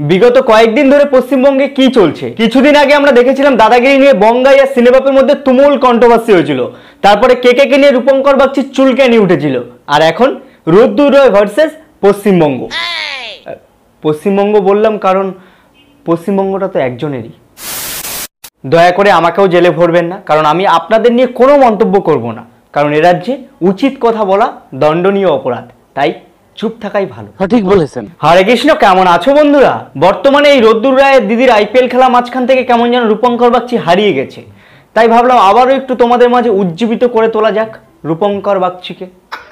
বিগত কয়েকদিন ধরে পশ্চিমবঙ্গে কি চলছে? কিছুদিন আগে আমরা দেখেছিলাম দাদাগিরি নিয়ে বঙ্গাই আর সিনেবাপের মধ্যে তুমুল কন্ট্রোভার্সি হয়েছিল। তারপরে কে নিয়ে রূপঙ্কর বাগচির চুলকানি উঠেছিল। আর এখন রোদ্দুর রয় ভার্সেস পশ্চিমবঙ্গ। পশ্চিমবঙ্গ বললাম কারণ পশ্চিমবঙ্গটা তো একজনেরই। দয়া করে আমাকেও জেলে ভরবেন না, কারণ আমি আপনাদের নিয়ে কোনো মন্তব্য করব না, কারণ এ রাজ্যে উচিত কথা বলা দণ্ডনীয় অপরাধ, তাই চুপ থাকাই ভালো। ঠিক বলেছেন। হরে কৃষ্ণ, কেমন আছো বন্ধুরা? বর্তমানে এই রোদ্দুর রায়ের দিদির আইপিএল খেলা মাঝখান থেকে কেমন যেন রূপঙ্কর বাগচি হারিয়ে গেছে, তাই ভাবলাম আবারও একটু তোমাদের মাঝে উজ্জীবিত করে তোলা যাক রূপঙ্কর বাগচিকে।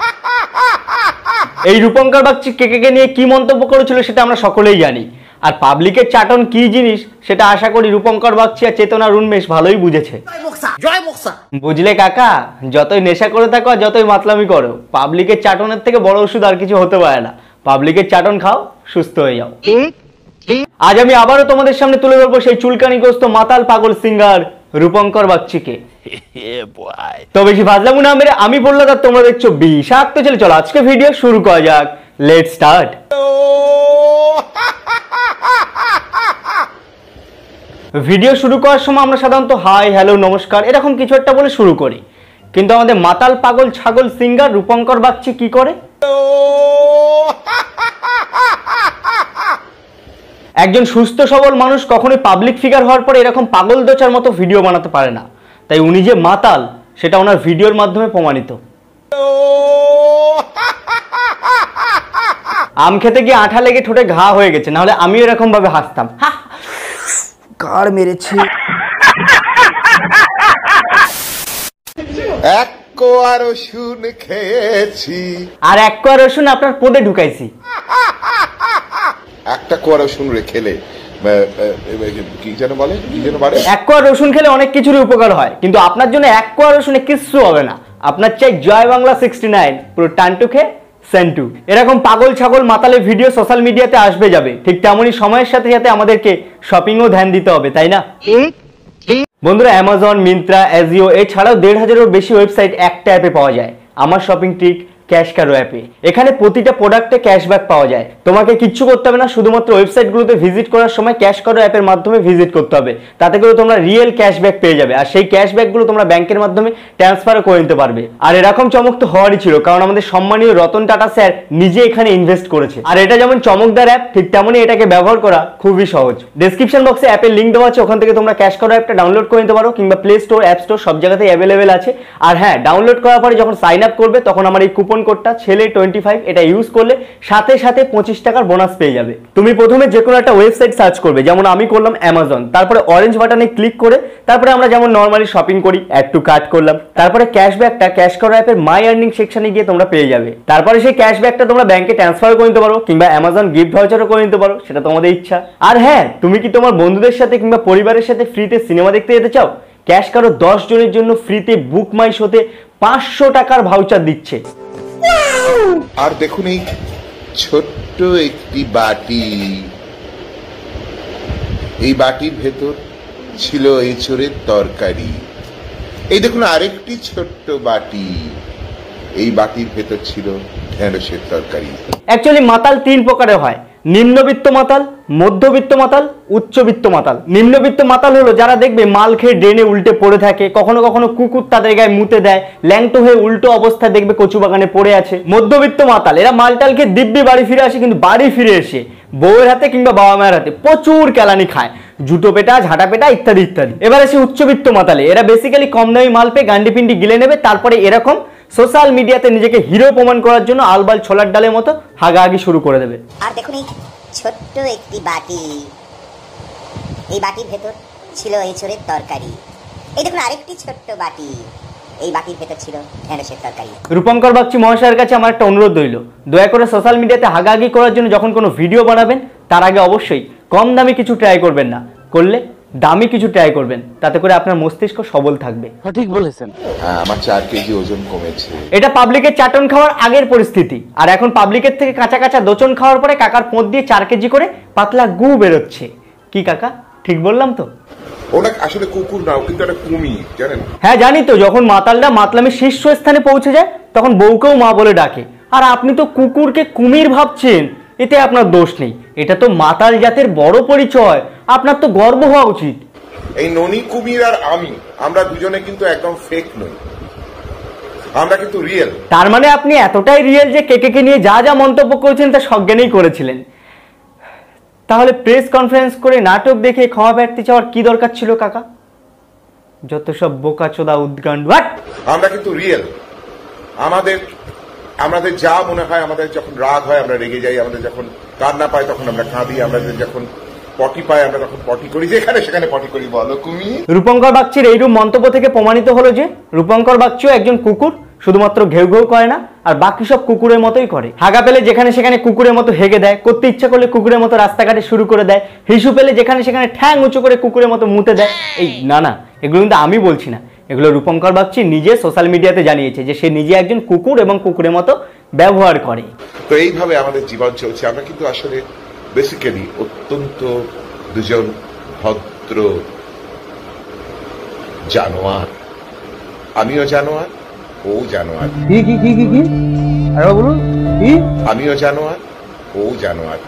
এই রূপঙ্কর বাগচি কে নিয়ে কি মন্তব্য করেছিল সেটা আমরা সকলেই জানি, আর পাবলিকের চাটন কি জিনিস সেটা আশা করি রূপঙ্কর বাগচি আর চেতনার উন্মেষ ভালোই বুঝেছে। বুঝলে কাকা, যতই নেশা করে থাকো আর যতই মাতলামি করো, পাবলিকের চাটনের থেকে বড় ওষুধ আর কিছু হতে পারে না। পাবলিকের চাটন খাও, সুস্থ হয়ে যাও। আজ আমি আবারও তোমাদের সামনে তুলে ধরবো সেই চুলকানিগ্রস্ত মাতাল পাগল সিঙ্গার রূপঙ্কর বাগচিকে। তো বেশি ফাজলামু না মেরে আমি বললাম আর তোমরা দেখছো বিষাক্ত ছেলে। চলো আজকে ভিডিও শুরু করা যাক। Let's start. ভিডিও শুরু করার সময় আমরা সাধারণত হাই, হ্যালো, নমস্কার এরকম কিছু একটা বলে শুরু করি, কিন্তু আমাদের মাতাল পাগল ছাগল সিঙ্গার রূপঙ্কর বাগচি কি করে? একজন সুস্থ সবল মানুষ কখনোই পাবলিক ফিগার হওয়ার পরে এরকম পাগল দোচার মতো ভিডিও বানাতে পারে না, তাই উনি যে মাতাল সেটা ওনার ভিডিওর মাধ্যমে প্রমাণিত। আম খেতে গিয়ে আঠা লেগে ঠোঁটে ঘা হয়ে গেছে, নাহলে আমিও এরকম ভাবে হাসতাম। কার মেরেছে? এক কোয়া রসুন খেয়েছি, আর এক কোয়া রসুন আপনার পদে ঢুকাইছি। একটা কোয়া রসুন খেলে কি যেন বলে, এক কোয়া রসুন খেলে অনেক কিছুরই উপকার হয়, কিন্তু আপনার জন্য এক কোয়া রসুনে কিচ্ছু হবে না। আপনার চাই জয় বাংলা 69, পুরো টানটু খেয়ে সেন্টু। এরকম পাগল ছাগল মাতালের ভিডিও সোশ্যাল মিডিয়াতে আসবে যাবে, ঠিক তেমনই সময়ের সাথে সাথে আমাদেরকে শপিংও ধ্যান দিতে হবে, তাই না বন্ধুরা? অ্যামাজন, মিন্ত্রা, অ্যাজিও এছাড়াও ১৫০০-এরও বেশি ওয়েবসাইট একটা অ্যাপে পাওয়া যায়, আমার শপিং ট্রিক ক্যাশ কারো অ্যাপে। এখানে প্রতিটা প্রোডাক্টে ক্যাশব্যাক পাওয়া যায়। তোমাকে কিচ্ছু করতে হবে না, শুধুমাত্র ওয়েবসাইটগুলোতে ভিজিট করার সময় ক্যাশ কারো অ্যাপের মাধ্যমে ভিজিট করতে হবে। তাতে করে তোমরা রিয়েল ক্যাশব্যাক পেয়ে যাবে, আর সেই ক্যাশব্যাকগুলো তোমরা ব্যাংকের মাধ্যমে ট্রান্সফারও করে নিতে পারবে। আর এরকম চমক তো হওয়ারই ছিল, কারণ আমাদের সম্মানীয় রতন টাটা স্যার নিজে এখানে ইনভেস্ট করেছে। আর এটা যেমন চমকদার অ্যাপ, ঠিক তেমনই এটাকে ব্যবহার করা খুবই সহজ। ডেসক্রিপশন বক্সে অ্যাপের লিঙ্ক দেওয়া আছে, ওখান থেকে তোমরা ক্যাশ কারো অ্যাপটা ডাউনলোড করে নিতে পারো, কিংবা প্লে স্টোর, অ্যাপ স্টোর সব জায়গাতেই অ্যাভেলেবেল আছে। আর হ্যাঁ, ডাউনলোড করার পরে যখন সাইন আপ করবে তখন আমার এই কুপন কোডটা ছেলে 25 এটা ইউজ করলে সাথে সাথে 25 টাকার বোনাস পেয়ে যাবে। তুমি প্রথমে যে কোনো একটা ওয়েবসাইট সার্চ করবে, যেমন আমি করলাম অ্যামাজন, তারপরে অরেঞ্জ বাটনে ক্লিক করে তারপরে আমরা যেমন নরমালি শপিং করি অ্যাড টু কার্ট করলাম, তারপরে ক্যাশব্যাকটা ক্যাশ কারো অ্যাপের মাই আর্নিং সেকশনে গিয়ে তোমরা পেয়ে যাবে। তারপরে সেই ক্যাশব্যাকটা তোমরা ব্যাংকে ট্রান্সফার করে নিতে পারো, কিংবা অ্যামাজন গিফট ভাউচারও করে নিতে পারো, সেটা তোমাদের ইচ্ছা। আর হ্যাঁ, তুমি কি তোমার বন্ধুদের সাথে কিংবা পরিবারের সাথে ফ্রিতে সিনেমা দেখতে যেতে চাও? ক্যাশ কারো 10 জনের জন্য ফ্রিতে বুক মাই শোতে 500 টাকার ভাউচার দিচ্ছে। আর দেখুন এই ছোট্ট একটি বাটি, এই বাটির ভেতর ছিল এঁচোড়ের তরকারি। এই দেখুন আরেকটি ছোট্ট বাটি, এই বাটির ভেতর ছিল ঢেঁড়সের তরকারি। অ্যাকচুয়ালি মাতাল 3 প্রকারের হয়: নিম্নবিত্ত মাতাল, মধ্যবিত্ত মাতাল, উচ্চবিত্ত মাতাল। নিম্নবিত্ত মাতাল হলো যারা দেখবে মাল খেয়ে ড্রেনে উল্টে পড়ে থাকে, কখনো কখনো কুকুর তাদের গায়ে মুতে দেয়, ল্যাংটো হয়ে উল্টো অবস্থায় দেখবে কচু বাগানে পড়ে আছে। মধ্যবিত্ত মাতাল এরা মালটাল খেয়ে দিব্যি বাড়ি ফিরে আসে, কিন্তু বাড়ি ফিরে এসে বউয়ের হাতে কিংবা বাবা মায়ের হাতে প্রচুর কেলানি খায়, জুতো পেটা, ঝাঁটা পেটা ইত্যাদি ইত্যাদি। এবার আসে উচ্চবিত্ত মাতালে, এরা বেসিক্যালি কম দামি মাল পেয়ে গান্ডি পিন্ডি গিলে নেবে, তারপরে এরকম সোশ্যাল মিডিয়াতে নিজেকে হিরো প্রমাণ করার জন্য আলবাল ছোলার ডালের মতো হাগাহাগি শুরু করে দেবে। আর দেখুন এই ছোট্ট একটি বাটি, এই বাটির ভেতর ছিল এঁচোড়ের তরকারি। এই দেখুন আরেকটি ছোট্ট বাটি, এই বাটির ভেতর ছিল ঢেঁড়সের তরকারি। রূপঙ্কর বাগচি মহাশয়ের কাছে আমার একটা অনুরোধ রইল, দয়া করে সোশ্যাল মিডিয়াতে হাগাহাগি করার জন্য যখন কোনো ভিডিও বানাবেন তার আগে অবশ্যই কম দামি কিছু ট্রাই করবেন না, করলে দামি কিছু ট্রাই করবেন, তাতে করে আপনার মস্তিষ্ক সবল থাকবে। ঠিক বলেছেন। আমার 4 কেজি ওজন কমেছে। এটা পাবলিকের চাটন খাওয়ার আগের পরিস্থিতি, আর এখন পাবলিকের থেকে কাঁচা কাঁচা দোচন খাওয়ার পরে কাকার পোঁত দিয়ে 4 কেজি করে পাতলা গু বেরোচ্ছে। কি কাকা, ঠিক বললাম তো? ওটা আসলে কুকুর নাও, কিন্তু একটা কুমির, জানেন? হ্যাঁ জানি তো, যখন মাতালরা মাতলামি শীর্ষস্থানে পৌঁছে যায় তখন বউকেও মা বলে ডাকে, আর আপনি তো কুকুরকে কুমির ভাবছেন। এতে আপনার দোষ নেই। এটা তো মাতাল জাতের বড় পরিচয়, আপনার তো গর্ব হওয়া উচিত। এই ননি কুমির আর আমরা দুজনে কিন্তু একদম ফেক নই, আমরা কিন্তু রিয়েল। তার মানে আপনি এতটাই রিয়েল যে কে নিয়ে যা যা মন্তব্য করেছেন তা সজ্ঞানেই করেছিলেন। তাহলে প্রেস কনফারেন্স করে নাটক দেখে ক্ষমা প্রার্থী চাওয়ার কি দরকার ছিল কাকা? যত সব বোকাচোদা উদ্গান্ড। আমরা কিন্তু রিয়েল। আমাদের যা মনে হয়, আমাদের যখন রাগ হয় আমরা রেগে যাই, আমাদের যখন কান্না পাই তখন আমরা কাঁদি, আমাদের যখন পটি পাই আমরা তখন পটি করি, যেখানে সেখানে পটি করি। বলো কুমির। রূপঙ্কর বাগচির এইরূপ মন্তব্য থেকে প্রমাণিত হলো যে রূপঙ্কর বাগচিও একজন কুকুর, শুধুমাত্র ঘেউ ঘেউ করে না, আর বাকি সব কুকুরের মতোই করে। হাগা পেলে যেখানে সেখানে কুকুরের মতো হেগে দেয়, করতে ইচ্ছা করলে কুকুরের মতো রাস্তাঘাটে শুরু করে দেয়, হিসু পেলে যেখানে সেখানে ঠ্যাং উঁচু করে কুকুরের মতো মুতে দেয়। এই না, এগুলো কিন্তু আমি বলছি না, এগুলো রূপঙ্কর বাগচি নিজে সোশ্যাল মিডিয়াতে জানিয়েছে যে সে নিজে একজন কুকুর এবং কুকুরের মতো ব্যবহার করে। তো এইভাবে আমাদের জীবন চলছে। আমরা কিন্তু আসলে বেসিক্যালি অত্যন্ত দুজন ভদ্র জানোয়ার। আমিও জানোয়ার, ও জানোয়ার। আমিও জানোয়ার, ও জানোয়ার।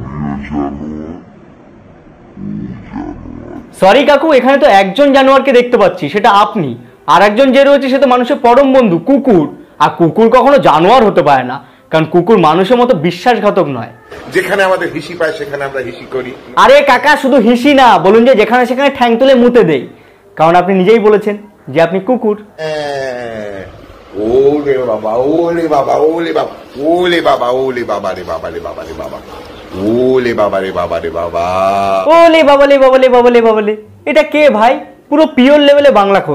সরি কাকু, এখানে তো একজন জানোয়ারকে দেখতে পাচ্ছি, সেটা আপনি। আর একজন যে রয়েছে সে তো মানুষের পরম বন্ধু, কুকুর। আর কুকুর কখনো জানোয়ার হতে পারে না, কারণ কুকুর মানুষের মতো বিশ্বাসঘাতক নয়। যেখানে আমাদের হিসি পায় সেখানে আমরা হিসি করি। আরে কাকা, শুধু হিসি না, বলুন যে যেখানে সেখানে ঠ্যাং তুলে মুতে দেই, কারণ আপনি নিজেই বলেছেন যে আপনি কুকুর। ওলে বাবা, ওলে বাবা, ওলে বাবা, ওলে বাবা, ওলে বাবা রে বাবা রে বাবা রে বাবা, ওলে বাবা রে বাবা রে বাবা, ওলে বাবালে বাবালে বাবালে বাবালে। এটা কে ভাই? পুরো পিওর লেভেলে বাংলা খোর।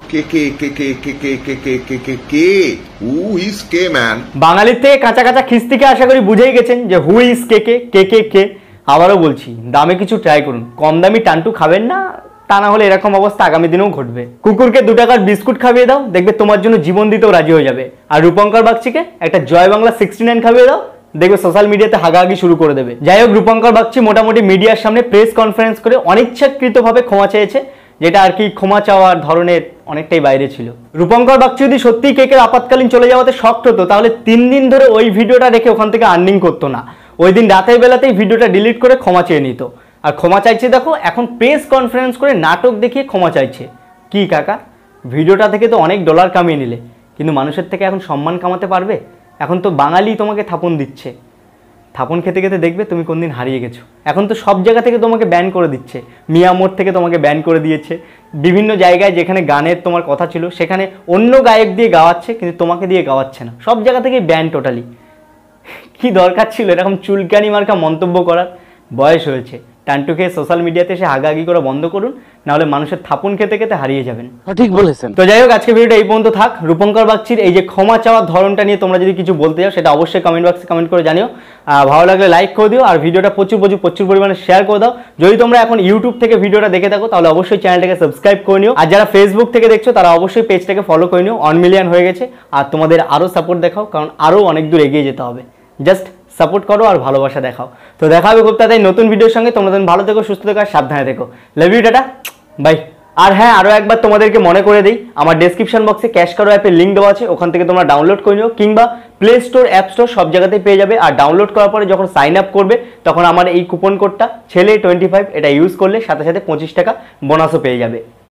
হু ইজ কে ম্যান? বাঙালির থেকে কাঁচা কাঁচা খিস্তিকে আশা করি বুঝেই গেছেন যে হু ইজ কে। আবারও বলছি, দামে কিছু ট্রাই করুন, কম দামি টান্টু খাবেন না, তা না হলে এরকম অবস্থা আগামী দিনেও ঘটবে। কুকুরকে 2 টাকার বিস্কুট খাইয়ে দাও, দেখবে তোমার জন্য জীবন দিতেও রাজি হয়ে যাবে। আর রূপঙ্কর বাগচিকে একটা জয় বাংলা 69 খাইয়ে দাও, দেখবে সোশ্যাল মিডিয়াতে হাগাহাগি শুরু করে দেবে। যাই হোক, রূপঙ্কর বাগচি মোটামুটি মিডিয়ার সামনে প্রেস কনফারেন্স করে অনিচ্ছাকৃতভাবে ক্ষমা চেয়েছে, যেটা আর কি ক্ষমা চাওয়ার ধরনের অনেকটাই বাইরে ছিল। রূপঙ্কর বাগচি যদি সত্যিই কেকের আপাতকালীন চলে যাওয়াতে শক্ত হতো, তাহলে 3 দিন ধরে ওই ভিডিওটা রেখে ওখান থেকে আর্নিং করতো না। ওই দিন রাতের বেলাতেই ভিডিওটা ডিলিট করে ক্ষমা চেয়ে নিত। আর ক্ষমা চাইছে দেখো, এখন প্রেস কনফারেন্স করে নাটক দেখিয়ে ক্ষমা চাইছে। কি কাকা, ভিডিওটা থেকে তো অনেক ডলার কামিয়ে নিলে, কিন্তু মানুষের থেকে এখন সম্মান কামাতে পারবে? এখন তো বাঙালি তোমাকে থাপন দিচ্ছে। থাপন খেতে খেতে দেখবে তুমি কোনদিন হারিয়ে গেছো। এখন তো সব জায়গা থেকে তোমাকে ব্যান করে দিচ্ছে। মিয়ামোর থেকে তোমাকে ব্যান করে দিয়েছে। বিভিন্ন জায়গায় যেখানে গানের তোমার কথা ছিল সেখানে অন্য গায়ক দিয়ে গাওয়াচ্ছে, কিন্তু তোমাকে দিয়ে গাওয়াচ্ছে না। সব জায়গা থেকে ব্যান টোটালি। কি দরকার ছিল এরকম চুলকানি মার্কা মন্তব্য করার? বয়স হয়েছে, টান্টু খেয়ে সোশ্যাল মিডিয়াতে এসে হাগাহাগি করা বন্ধ করুন, নাহলে মানুষের থাপুন খেতে খেতে হারিয়ে যাবেন। ঠিক বলেছেন। তো যাই হোক, আজকে ভিডিওটা এই পর্যন্ত থাক। রূপঙ্কর বাগচির এই যে ক্ষমা চাওয়ার ধরনটা নিয়ে তোমরা যদি কিছু বলতে চাও, সেটা অবশ্যই কমেন্ট বক্সে কমেন্ট করে জানিও। ভালো লাগলে লাইক করে দিও, আর ভিডিওটা প্রচুর পরিমাণে শেয়ার করে দাও। যদি তোমরা এখন ইউটিউব থেকে ভিডিওটা দেখে থাকো, তাহলে অবশ্যই চ্যানেলটাকে সাবস্ক্রাইব করে নিও। আর যারা ফেসবুক থেকে দেখছো, তারা অবশ্যই পেজটাকে ফলো করে নিও। 1 মিলিয়ন হয়ে গেছে, আর তোমাদের আরও সাপোর্ট দেখাও, কারণ আরও অনেক দূর এগিয়ে যেতে হবে। জাস্ট সাপোর্ট করো আর ভালোবাসা দেখাও। তো দেখা হবে খুব তাড়াতাড়ি নতুন ভিডিওর সঙ্গে। তোমরা ভালো থেকো, সুস্থ থেকো, আর সাবধানে থেকো। Love you, tata, bye. আর হ্যাঁ, আরও একবার তোমাদেরকে মনে করে দিই, আমার ডেসক্রিপশন বক্সে ক্যাশ কারো অ্যাপের লিঙ্ক দেওয়া আছে, ওখান থেকে তোমরা ডাউনলোড করে নিও, কিংবা প্লে স্টোর, অ্যাপ স্টোর সব জায়গাতেই পেয়ে যাবে। আর ডাউনলোড করার পরে যখন সাইন আপ করবে, তখন আমার এই কুপন কোডটা ছেলে25 এটা ইউজ করলে সাথে সাথে 25 টাকা বোনাসও পেয়ে যাবে।